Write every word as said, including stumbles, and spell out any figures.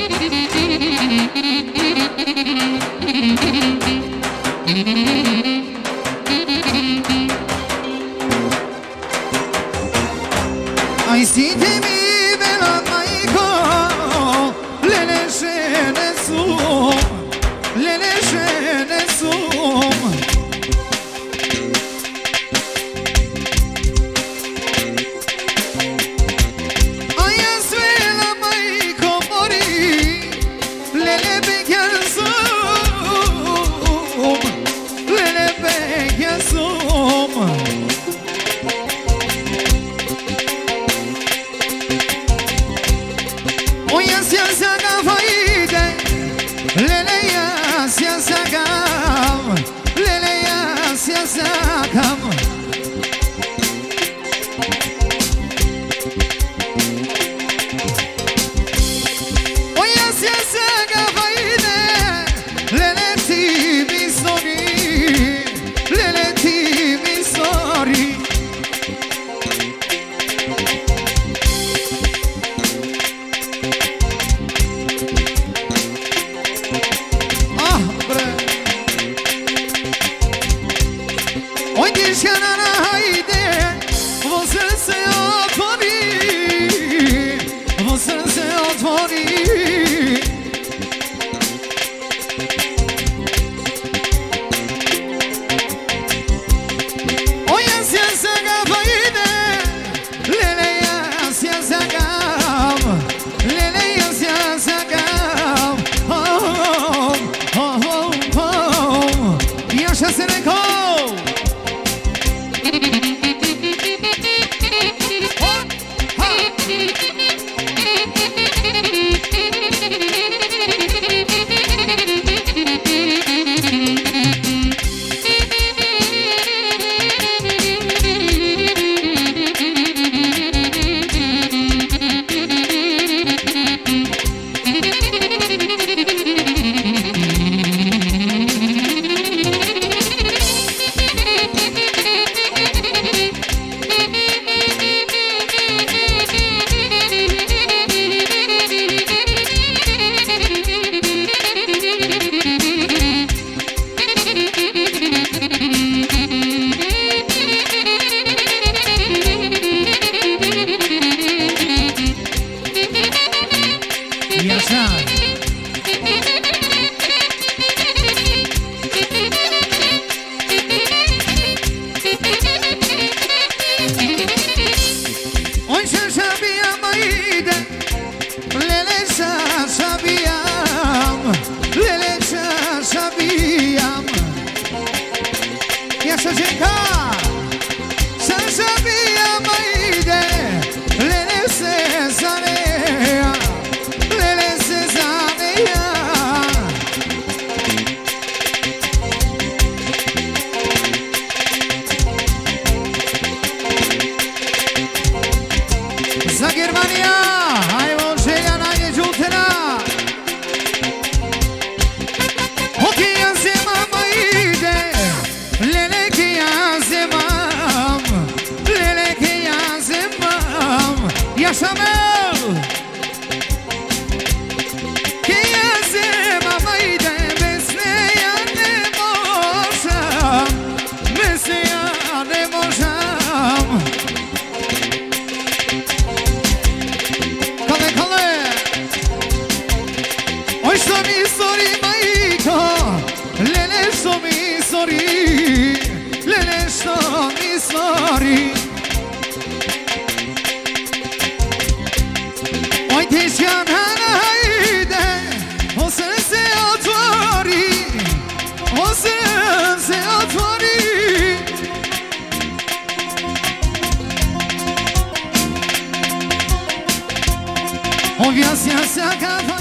Ai sentimi bella maico, lele scene su, lele scene su. Ai asvela maico mori, lele beghian su, lele beghian su. Lele ya sia sakam, lele ya sia sakam. Oya sia sakam faide, lele ti mi sori, lele ti mi sori. Za Germania, hai Monșeia, n-ai giutena. Ochii azi mama ide, lele che azi mam, lele che azi mam, iașa meu. Che azi mama ide, vesneia ne moșam, vesneia ne moșam. Sorry. Oi Tizian haide, o să se otvori, o să se otvori. O viața se acaba.